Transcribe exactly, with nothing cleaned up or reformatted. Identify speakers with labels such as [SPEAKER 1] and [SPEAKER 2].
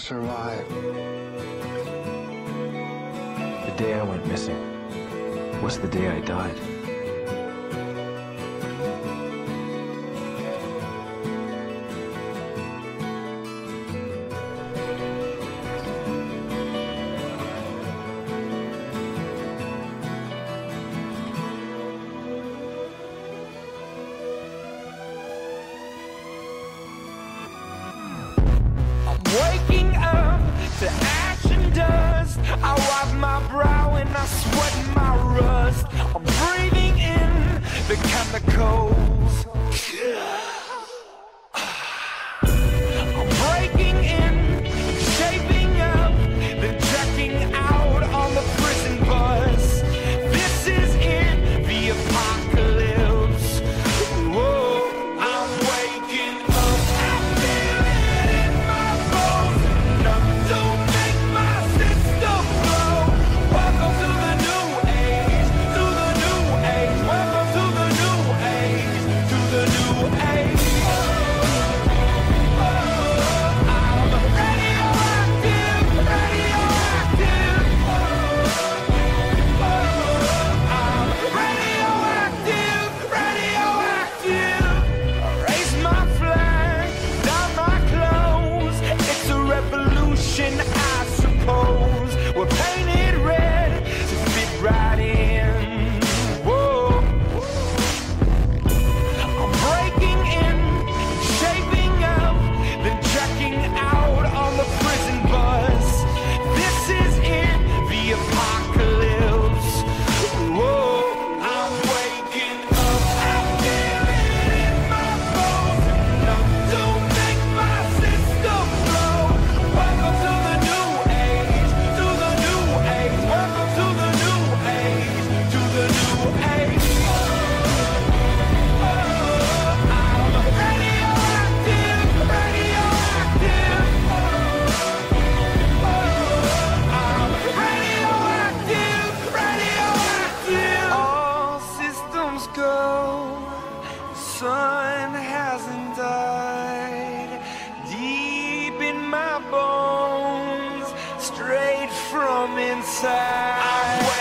[SPEAKER 1] survive.
[SPEAKER 2] The day I went missing was the day I died.
[SPEAKER 3] Waking up to ash and dust, I wipe my brow and I sweat my rust. I'm breathing in the chemicals. I'm breaking in, shaping up, then checking out on the prison bus. This is it, the apocalypse. Whoa, I'm waking up. I feel it in my bones. Enough to make my system blow. Welcome to the new age, to the new age. Welcome to the new age, to the new age. I'm radioactive, radioactive. I'm radioactive, radioactive. Raise my flag, down my clothes. It's a revolution, I suppose. We're painted red to fit right in. Whoa. I'm breaking in, shaping up, then checking out on the prison bus. This is it, the apocalypse. Whoa, I'm waking up. I feel it in my bones. Enough to make my system blow. Welcome to the new age, to the new age. Welcome to the new age, to the new age. I'm radioactive, radioactive. I'm radioactive, radioactive. All systems go. The sun hasn't died. Deep in my bones, straight from inside.